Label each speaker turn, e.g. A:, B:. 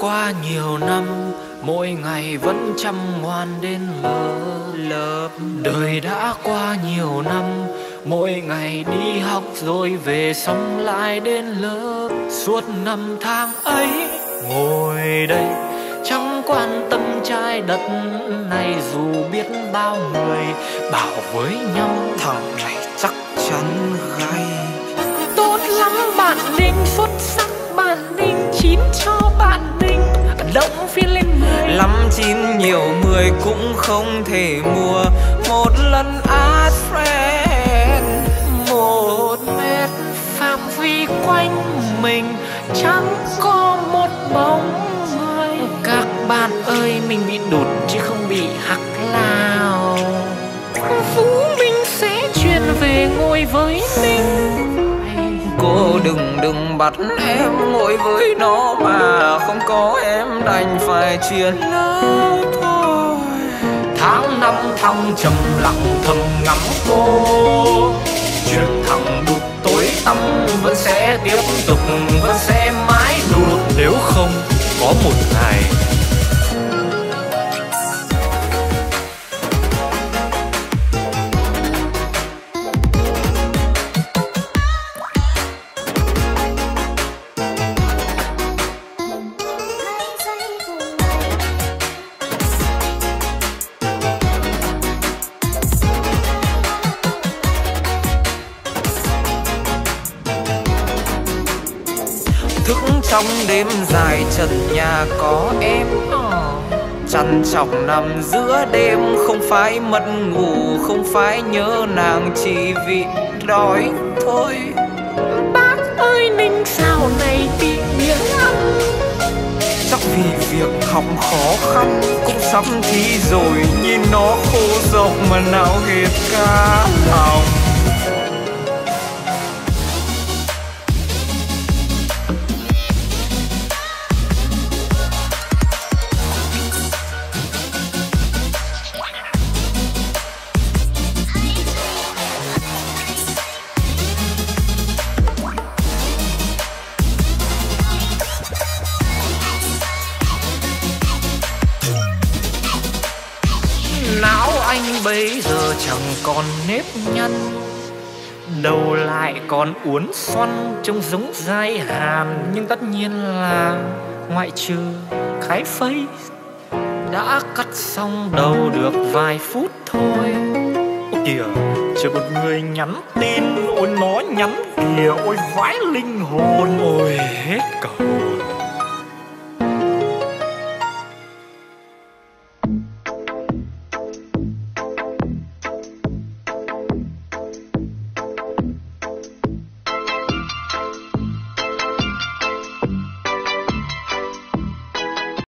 A: qua nhiều năm, mỗi ngày vẫn chăm ngoan đến lớp. Đời đã qua nhiều năm, mỗi ngày đi học rồi về xong lại đến lớp. Suốt năm tháng ấy ngồi đây chẳng quan tâm trái đất này, dù biết bao người bảo với nhau
B: thằng này chắc chắn gay.
A: Tốt lắm bạn Ninh, xuất sắc bạn Ninh, 9 cho bạn Ninh, động viên lên 10.
B: 5, 9 nhiều 10 cũng không thể mua một lần Advent.
A: 1 mét phạm vi quanh mình chẳng có một bóng người. Các bạn ơi, mình bị đụt chứ không bị hắc lao. Vũ Minh sẽ chuyển về ngồi với mình.
B: Cô đừng bắt em ngồi với nó, mà không có em đành phải chuyển lớp thôi.
A: Tháng 5 thăng trầm lặng thầm ngắm cô, chuyện thằng đụt tối tăm vẫn sẽ tiếp tục, vẫn sẽ mãi đụt nếu không có một ngày.
B: Thức trong đêm dài trần nhà có em, trằn trọc nằm giữa đêm. Không phải mất ngủ, không phải nhớ nàng, chỉ vì đói thôi.
A: Bác ơi, Ninh sao này bị miếng ăn.
B: Chắc vì việc học khó khăn, cũng sắp thi rồi, nhìn nó khô rộc mà nào hết cả lòng.
A: Não anh bây giờ chẳng còn nếp nhăn, đầu lại còn uốn xoăn trông giống dai hàn. Nhưng tất nhiên là ngoại trừ cái face đã cắt xong đầu được vài phút thôi. Ôi kìa, chờ một người nhắn tin, ôi nó nhắn kìa, ôi vãi linh hồn, ôi hết cầu.